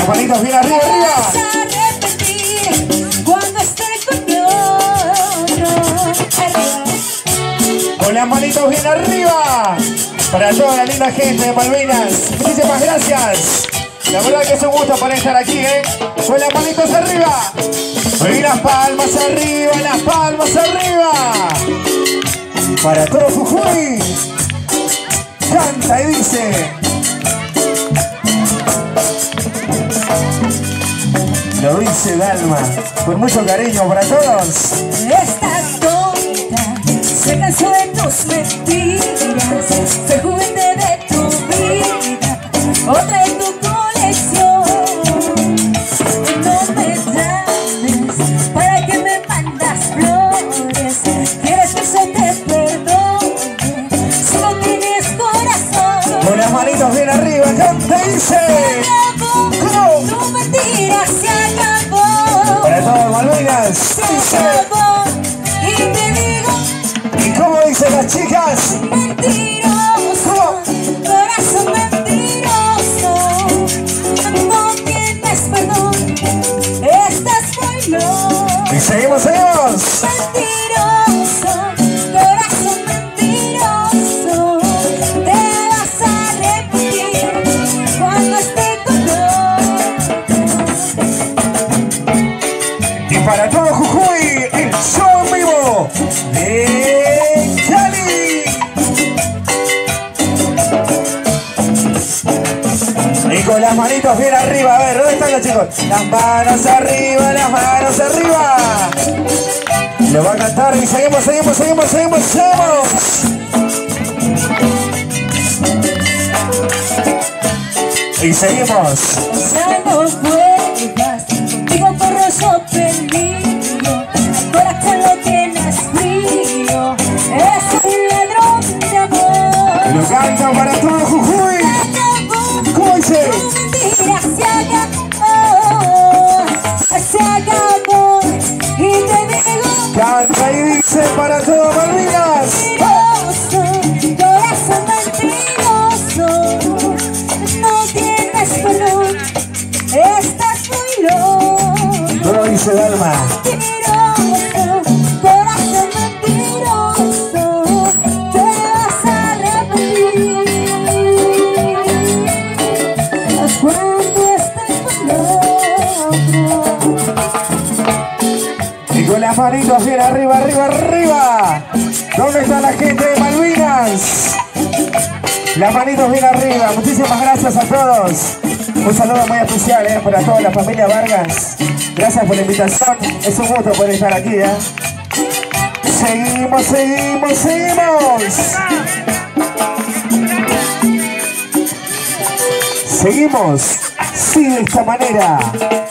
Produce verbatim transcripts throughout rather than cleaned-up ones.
manitos bien arriba, arriba. Cuando esté con otro. Con las manitos bien arriba. Para toda la linda gente de Malvinas. Muchísimas gracias. La verdad que es un gusto para estar aquí, ¿eh? Con las manitos arriba. Y las palmas arriba, las palmas arriba. Para todo Jujuy. Canta y dice. Lo dice Dalma, con mucho cariño para todos. Esta tonta se cansó de tus mentiras, fue juguete de tu vida, otra de tu colección. No me llames para que me mandas flores, quieres que se te perdone si no tienes corazón. Con las manitos bien arriba, canta y dice. Tu mentira se acabó. Para todos Malvinas. Se acabó. Y te digo. ¿Y cómo dicen las chicas? Mentiroso. Corazón mentiroso. No tienes perdón. Estás muy loco. Y seguimos, seguimos. Mentiroso. Corazón mentiroso. Te vas a arrepentir cuando esté con para todo Jujuy, el show en vivo de Cali. Y con las manitos bien arriba, a ver, ¿dónde están los chicos? Las manos arriba, las manos arriba. Lo va a cantar y seguimos, seguimos, seguimos, seguimos, seguimos. Y seguimos. Ya no vuelvas, contigo corro yo peligro, el corazón lo tienes frío, es un ladrón de amor. Lo canta para todo Jujuy. ¿Cómo dice? Tu mentira se acabó, se acabó, y te digo. Canta y dice para todo Malvinas. Mentiroso, corazón mentiroso, no tienes perdón, estás muy loco. Lo dice Dalma. Mentiroso, corazón mentiroso, te vas a arrepentir cuando estés con otro. Y con las manitos bien arriba, arriba, arriba. ¿Dónde está la gente de Malvinas? Las manitos bien arriba. Muchísimas gracias a todos. Un saludo muy especial eh, para toda la familia Vargas. Gracias por la invitación. Es un gusto poder estar aquí. ¿eh? Seguimos, seguimos, seguimos. Seguimos. Sí, de esta manera.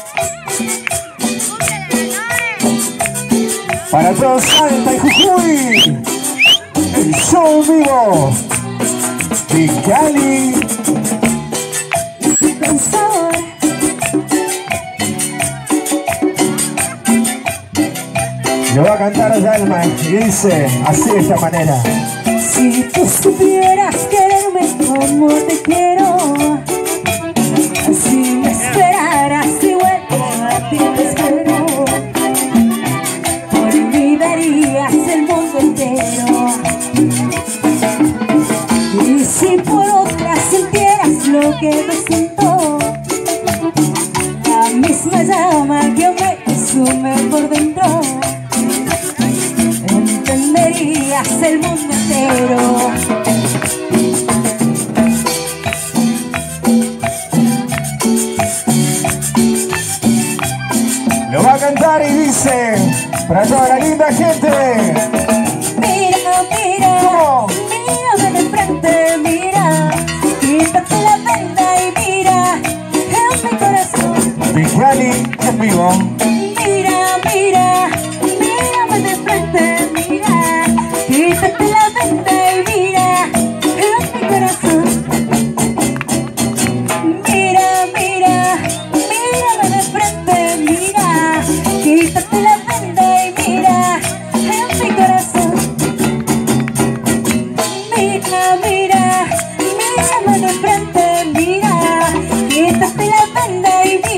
Para todos Salta y Jujuy. El show vivo de Cali. Lo va a cantar Dalma y dice así de esta manera. Si tú supieras quererme como te quiero, si me esperaras igual a ti te espero, olvidarías el mundo entero. Y si por otra sintieras lo que me siento, la misma llama que me consume por dentro, entenderías el mundo entero. Lo va a cantar y dice para toda la linda gente. Mira, mira, ¿Cómo? mírame de frente, mira, quítate la venda y mira en mi corazón. De Cali en vivo. Mira, mira, mírame de frente, mira, quítate la venda y mira en mi corazón. Mira, mira, mírame de frente, mira, quítate la venda y mira en mi corazón. Mira, mira, mírame de frente, mira, quítate la venda y mira.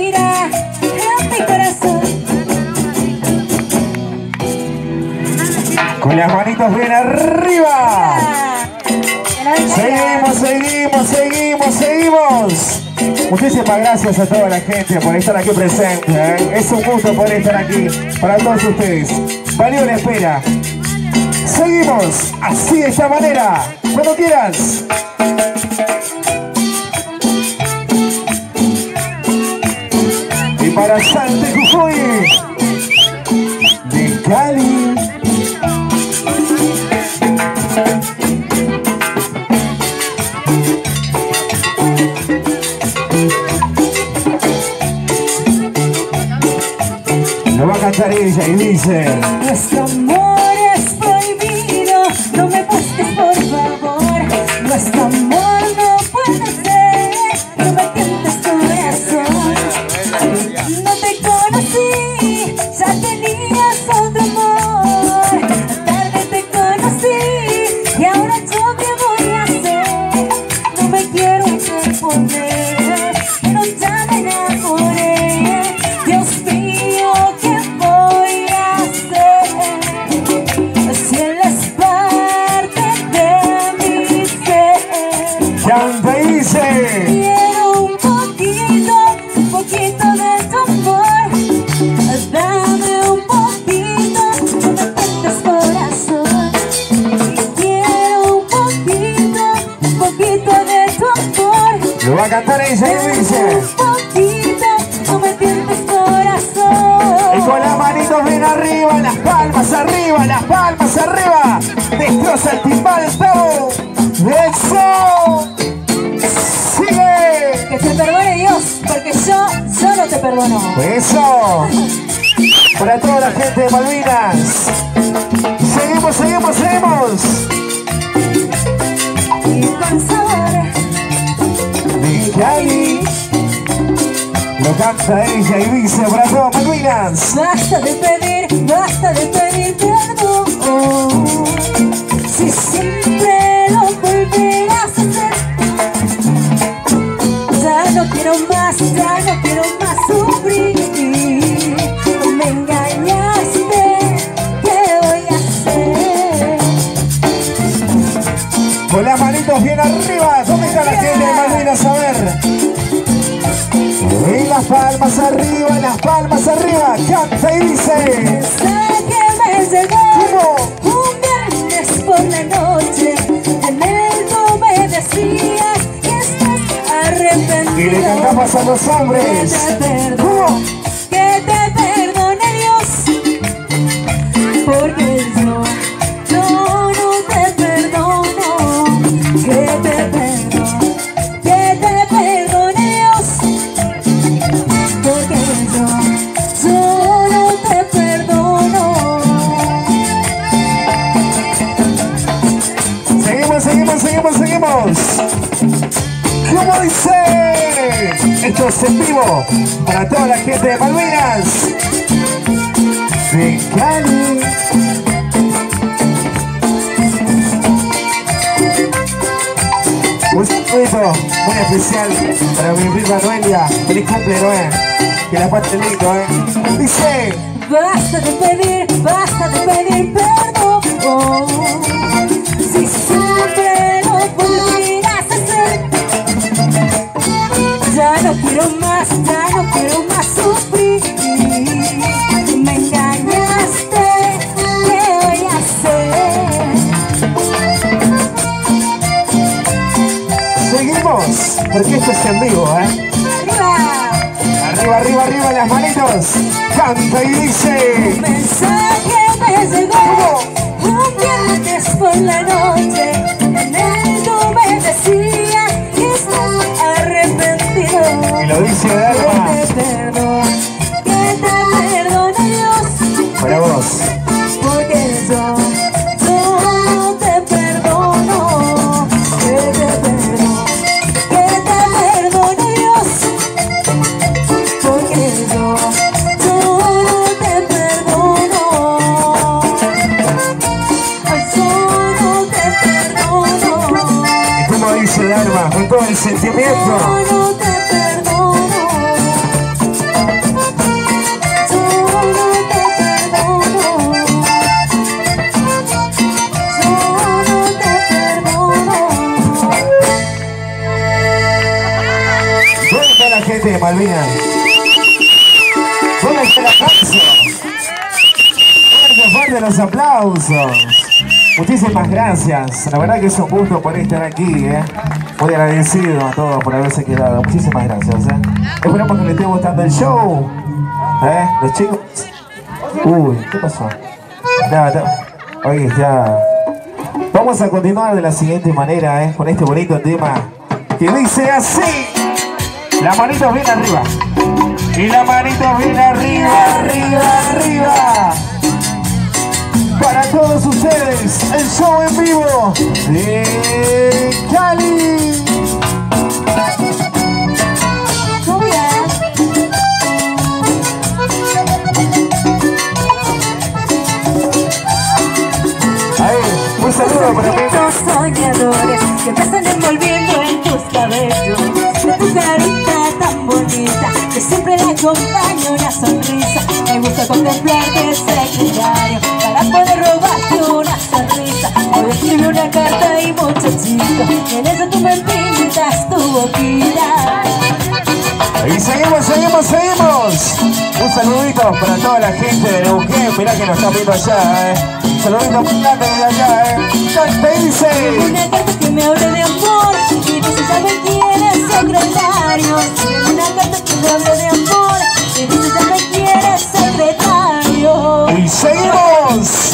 arriba. Seguimos, seguimos, seguimos, seguimos. Muchísimas gracias a toda la gente por estar aquí presente, ¿eh? Es un gusto poder estar aquí para todos ustedes. Valió la espera. Seguimos así, de esta manera. Cuando quieras. Y para Salta y Jujuy, de Cali. Lo va a cantar ella y dice: nuestro amor es prohibido, no me busques por favor. Nuestro amor no puede ser, no me tientes corazón. No te conocí, ya tenías otro amor. Tarde te conocí y ahora yo qué voy a hacer. No me quiero interponer, pero ya me enamoré. Dios mío, ¿qué voy a hacer? Si él es parte de mi ser. Canta y dice: Quiero un poquito, un poquito de tu amor. Dame un poquito, no me tientes corazón. Quiero un poquito, un poquito de tu amor. lo va a cantar ella y dice: Un poquito, no me tientes corazón. y con las manitos bien arriba, las palmas arriba, las palmas arriba. Destroza el timbal, estamos. ¡Eso! ¡Sigue! Que te perdone Dios, porque yo, yo no te perdono. ¡Eso! Para toda la gente de Malvinas. Seguimos, seguimos, seguimos. Y con sabor, De Cali. Lo canta ella y dice para todas Malvinas: basta de pedir, basta de pedir perdón. Si siempre lo volverás a hacer. Ya no quiero más, ya no quiero más sufrir. Me engañaste, ¿qué voy a hacer? con las manitos bien arriba. ¿Dónde está la gente de Malvinas? A ver. Y las palmas arriba, las palmas arriba. Canta y dice: Mensaje me llegó un viernes por la noche. En él tú me decías que estás arrepentido. y le cantamos a los hombres. Que te perdone, ¿Cómo? que te perdone Dios, porque yo, yo no te perdono. Que te perdone, que te perdone Dios, porque yo, yo no te perdono. Seguimos, seguimos, seguimos, seguimos. ¿Cómo dice? Esto es en vivo para toda la gente de Malvinas. De Cali. Un saludito muy especial para mi prima Noelia. Feliz cumple, Noé. Que la pase lindo, ¿eh? Dice: Basta de pedir, basta de pedir perdón. Si siempre lo volverás a hacer. Ya no quiero más, ya no quiero más sufrir. Me engañaste, ¿qué voy a hacer? seguimos, porque esto es en vivo, ¿eh? ¡Arriba! Arriba, arriba, arriba las manitos. Canta y dice: Mensaje me llegó un viernes por la noche. En él tú me decías que estás arrepentido. y lo dice Dalma. Que te perdone, que te perdone Dios, Para vos. porque yo, yo no te perdono. Que te perdone, que te perdone Dios, porque yo, yo no te perdono. Yo no te perdono. Y como dice Dalma, con todo el sentimiento. Yo no te perdono. Yo no te perdono. Yo gente de Malvinas. ¿Dónde está el aplauso? Fuerte, fuerte los aplausos. Muchísimas gracias. La verdad que es un gusto por estar aquí, ¿eh? Muy agradecido a todos por haberse quedado. Muchísimas gracias, ¿eh? Esperamos que les esté gustando el show. ¿Eh? Los chicos. Uy, ¿qué pasó? Ya, ya. Oye, ya. Vamos a continuar de la siguiente manera, ¿eh? Con este bonito tema que dice así. Las manitos bien arriba. Y las manitos bien arriba, arriba, arriba. Para todos ustedes, el show en vivo de Cali. Ahí, un saludo para mí. Los soñadores que me están envolviendo en tus cabellos, de tu carita tan bonita, que siempre le acompaña una sonrisa. Me gusta contemplarte secretario, para poder robarte una sonrisa. Hoy escribí una carta y muchachito, y en eso tú me pintas tu boquita. Y seguimos, seguimos, seguimos. Un saludito para toda la gente de Neuquén. Mirá que nos están viendo allá, eh. Un saludito muy grande de allá, eh. ¿Qué dice? Una carta que me hable de amor, y dice sabe quién es secretario. Una carta que me hable de amor, y dice sabe quién es secretario. Y seguimos.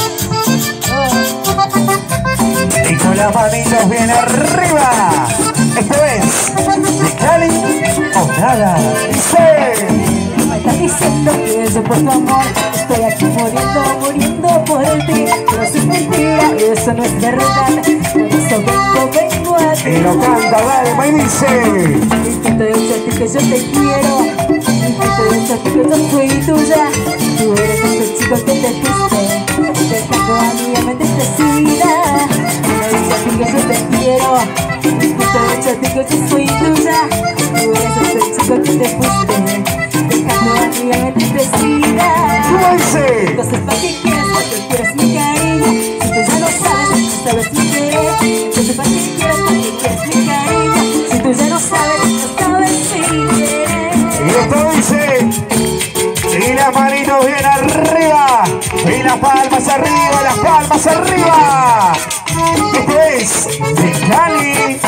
Y con las manitos bien arriba. Esto es de Cali o nada. Dice. Me estás diciendo que yo por tu amor estoy aquí muriendo, muriendo por el ti. Pero eso es mentira, eso no es verdad. Por eso vengo, vengo a ti. Y lo canta, dale, me dice. Y que te dice a ti que yo te quiero, y que te dice a ti que yo fui tuya. Tú eres ese chico que te fuiste, dejando a mi mente entristecida. Me dice a ti que yo te quiero, y que te dice a ti que yo fui tuya. Tú eres ese chico que te fuiste, dejando a mi mente entristecida. ¿Cómo dice? Entonces, ¿para qué quieres? Porque quieres mi cariño. Si tú ya no sabes, no sabes mi querer. Entonces, ¿para qué quieres? Porque quieres mi cariño. Si tú ya no sabes, no sabes mi querer. Y esto dice. Y las manitos bien arriba. Y las palmas arriba, las palmas arriba. Esto es de Cali.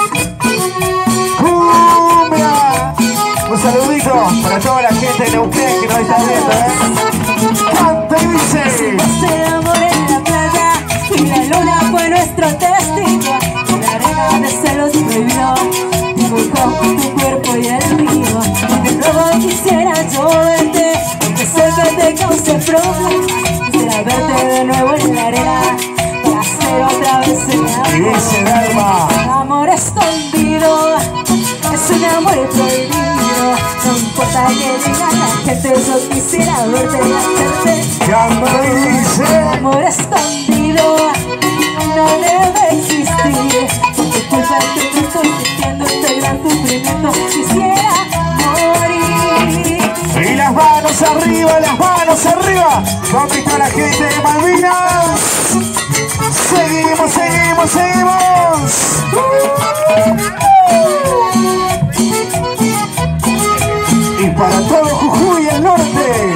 Cumbia. Un saludito para toda la gente de Neuquén que nos está viendo, ¿eh? Canta y dice. Se amor en la playa y la luna fue nuestro testigo. La arena de celos prohibió, dibujó tu cuerpo y el mío. De nuevo quisiera yo verte, aunque sé que te cause problemas. Quisiera verte de nuevo en la arena, para hacer otra vez el amor. Y dice Dalma. Amor escondido, es un amor prohibido. No importa que diga la gente, yo quisiera verte y hacerte. Canta y dice. Amor escondido no debe existir. Por tu culpa es que estoy sintiendo este gran sufrimiento. Quisiera morir. Y las manos arriba, las manos arriba. ¿Dónde está la gente de Malvinas? Seguimos, seguimos, seguimos. Y para todo Jujuy y el norte.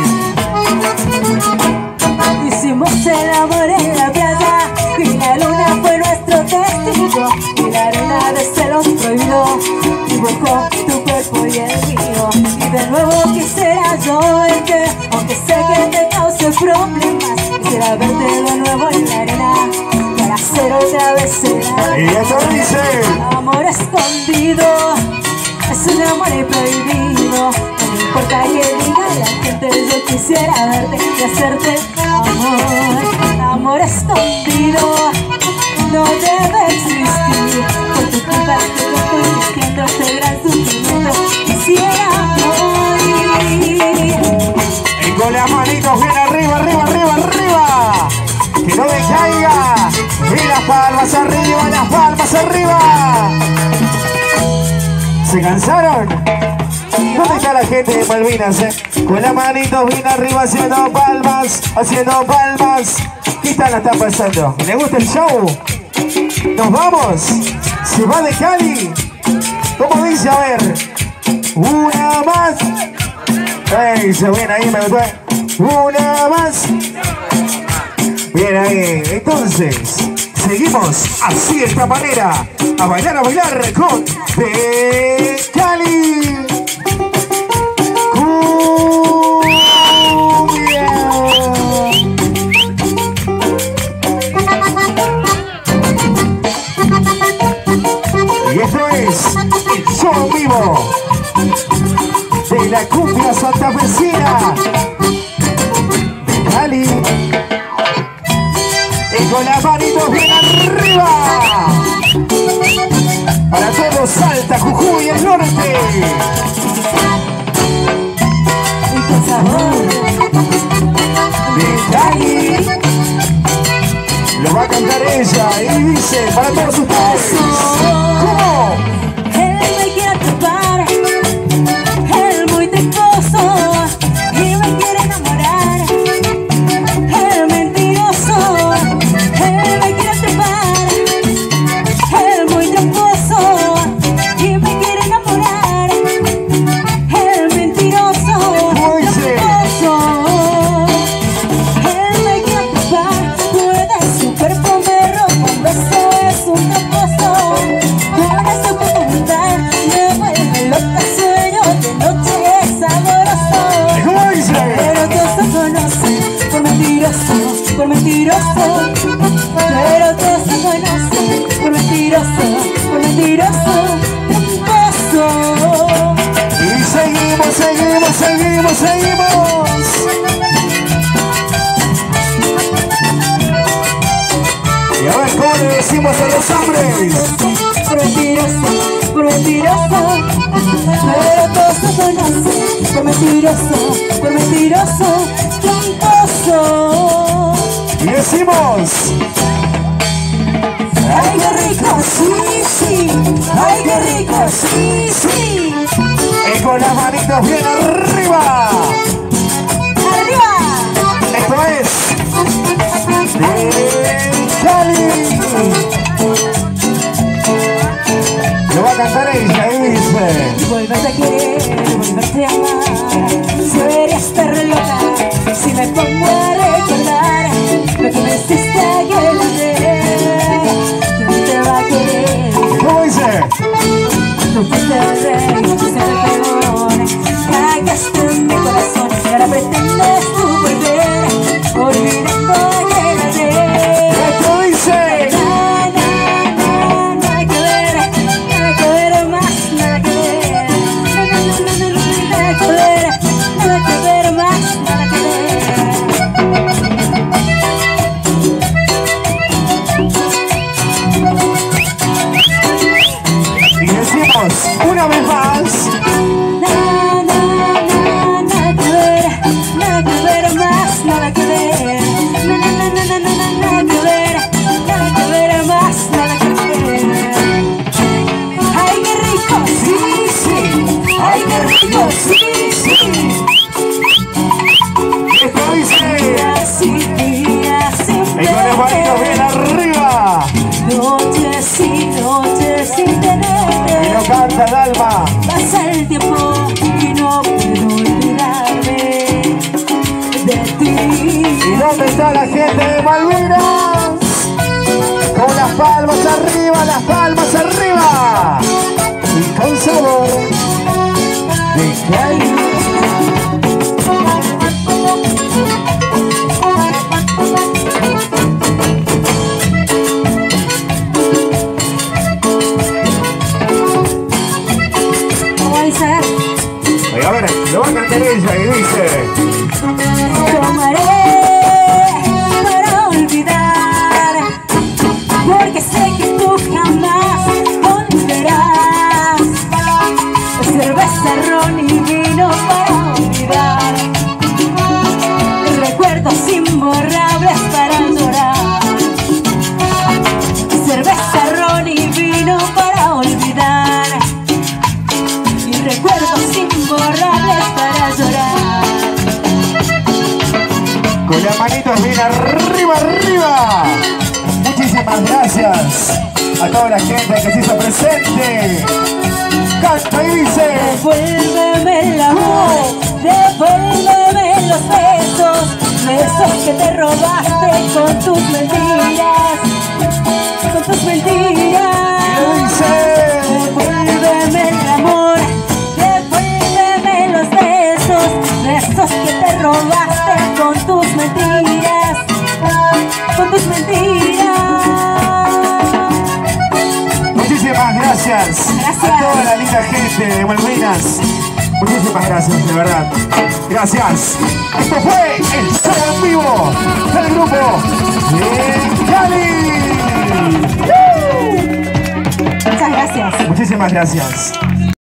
Hicimos el amor en la playa y la luna fue nuestro testigo. Y la arena de celos prohibió, dibujó tu cuerpo y el mío. Y de nuevo quisiera yo verte, aunque sé que te cause problemas. Quisiera verte de nuevo en la arena, para hacer otra vez el amor. Y esto dice. Amor escondido, es un amor prohibido. No me importa que diga la gente, yo quisiera verte y hacerte amor. Amor escondido no debe existir. Por tu culpa que yo estoy sintiendo este gran sufrimiento. Quisiera morir. Y con las manitos bien arriba, arriba, arriba, arriba. Que no decaiga. Y las palmas arriba, las palmas arriba. ¿Se cansaron? ¿Dónde está la gente de Malvinas, eh? Con las manitos bien arriba, haciendo palmas, haciendo palmas. ¿Qué tal la está pasando? ¿Le gusta el show? ¿Nos vamos? ¿Se va de Cali? ¿Cómo dice? A ver. Una más. Ey, se viene ahí, me gustó. Una más. Bien ahí. Entonces, seguimos así de esta manera. A bailar, a bailar con De Cali. Y esto es el show en vivo de la cumbia santafesina de Cali. Y con las manitos bien arriba para todo Salta, Jujuy y el norte. Y con sabor De Cali. Lo va a cantar ella y dice para todos ustedes. ¿Cómo? él me quiere atrapar, él muy triscoso y me quiere enamorar, él mentiroso, él me quiere atrapar, él muy triscoso y me quiere enamorar, él mentiroso, tramposo, él me quiere atrapar, puede su cuerpo me roba un beso, es un tramposo, con esa oportunidad me vuelve loca, sueño de noche es saboroso. ¿Cómo dice? Pero todos se conocen por mentiroso, por mentiroso. Pero todos se conocen por mentiroso, por mentiroso, tramposo. Y seguimos, seguimos, seguimos, seguimos. Y a ver, ¿cómo le decimos a los hombres? Por mentiroso, por mentiroso. Pero todos se conocen por mentiroso, por mentiroso, tramposo. Y decimos, Ay, qué rico, sí, sí. Ay, qué rico, sí, sí. y con las manitos bien arriba. Arriba. Esto es De Cali. Lo va a cantar ella y dice: Vuelvete a querer, vuelvete a amar. Sería estar loca si me pongo a recordar lo que me hiciste aquel vez. ¿Quién te va a querer? ¿Cómo dice? Tú fuiste el rey, tú fuiste el peor. Cagaste en mi corazón y ahora pretendes tú volver, olvidando aquel vez. Esto dice: Na, na, na, nada que ver, nada que ver más, nada que ver. Na, na, na, na, na, nada que ver, nada que ver más, nada que ver. y decimos una vez más. Na, na, na, nada que ver, nada que ver más, nada que ver. Na, na, na, na, na, na, nada que ver, nada que ver más, nada que ver. Ay, qué rico, sí, sí. Ay, qué rico, sí, sí. Esto dice: Día sin día sin y con las manitos bien arriba. noche sin noche sin Y tener. lo canta el alma. Pasa el tiempo y no puedo olvidarme de ti. ¿Y dónde está la gente de Malvinas? Con las palmas arriba, las palmas arriba. Y con sabor de Cali. ¿Cómo dice? Oye, a ver, lo va a cantar ella y dice: Tomaré para olvidar, porque sé que tú jamás volverás. Cerveza, ron y vino para olvidar, recuerdos imborrables para llorar. Cerveza, ron y vino para olvidar, y recuerdos imborrables para llorar. con las manitos bien arriba, arriba. Muchísimas gracias a toda la gente que se hizo presente. Canta y dice: devuélveme el amor, devuélveme los besos, besos que te robaste con tus mentiras, con tus mentiras. Devuélveme el amor, devuélveme los besos, besos que te robaste con tus mentiras, con tus mentiras. Muchísimas gracias, Gracias a toda la linda gente de Malvinas. Muchísimas gracias, de verdad. Gracias. Esto fue el show en vivo del grupo de Cali. Muchas gracias. Muchísimas gracias.